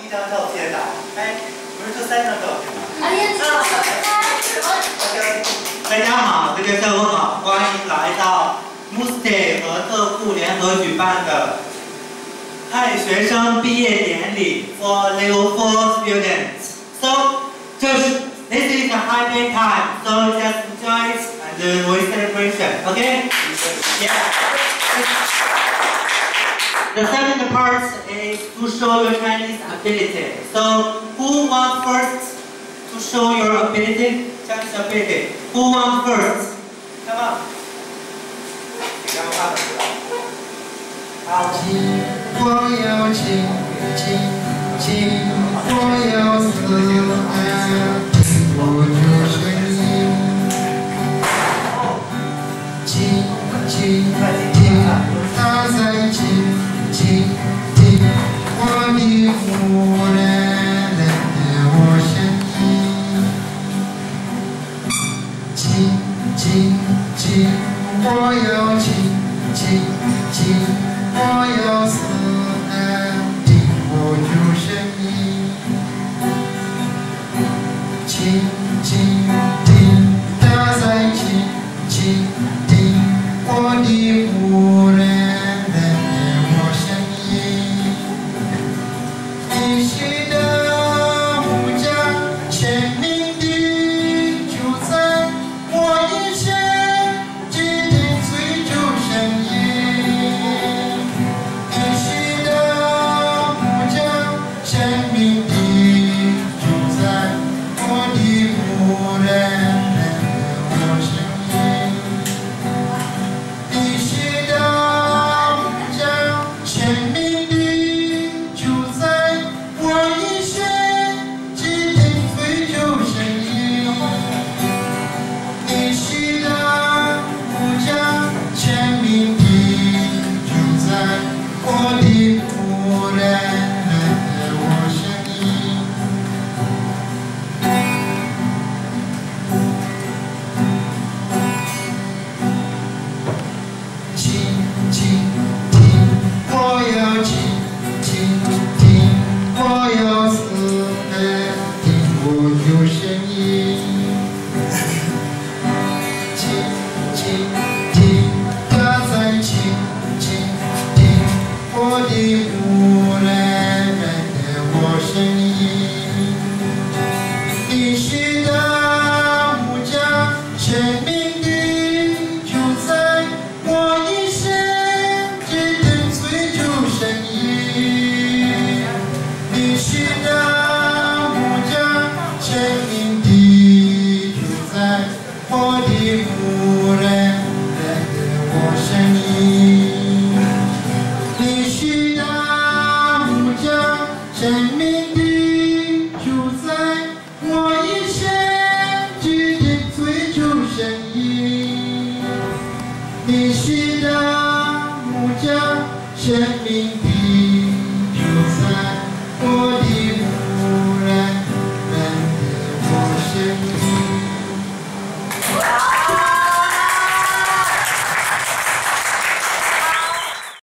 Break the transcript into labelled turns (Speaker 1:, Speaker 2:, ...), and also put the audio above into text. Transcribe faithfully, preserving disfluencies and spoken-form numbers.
Speaker 1: 一张照片的，哎，不是就三张照片吗？
Speaker 2: 哎呀，
Speaker 1: 大家好，大家下午好，欢迎来到 M U S T E 和特库联合举办的派学生毕业典礼 for Level Four students. So, just this is a happy time, so just enjoy it and we celebration. Okay? Yeah. The second part is to show your Chinese ability. So, who wants first to show your ability? Chinese ability. Who wants first? Come on. 好。
Speaker 3: 我有情，情，情，我有思念，我就是你。情，情，情，它在情，情，情，我的夫人来给我声音。情，情，情，我有情，情，情。我有思念，听我有声音，倾倾听，它在倾倾听，我的夫人来给我声音。你是的木匠，全民的主宰，我一生只听追逐声音。你是的木匠，生命的